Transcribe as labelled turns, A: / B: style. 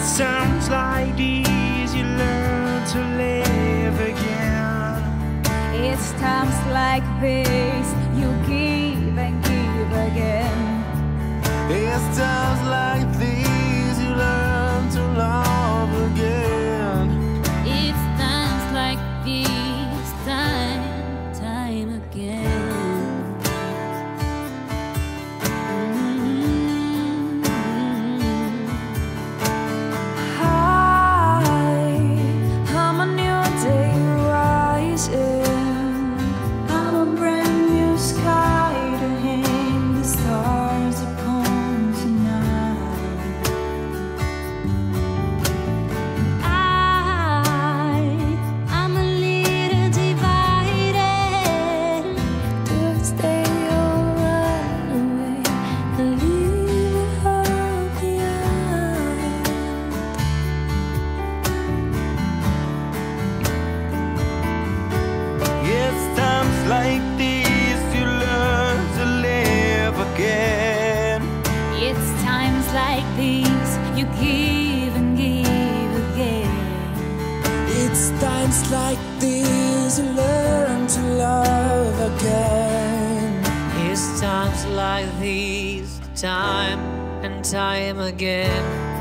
A: times like these you learn to live again.
B: It's times like this you give and give again.
C: It's times like these you learn to love again.
D: It's times like these, time again.
B: I'm a new day rising. I'm a brand new sky to hang the stars upon tonight.
D: I'm a little divided.
B: To stay or run away, the little hope behind.
A: It's times like these you learn to live again.
D: It's times like these you give and give again.
C: It's times like these you learn to love again.
E: It's times like these, time and time again.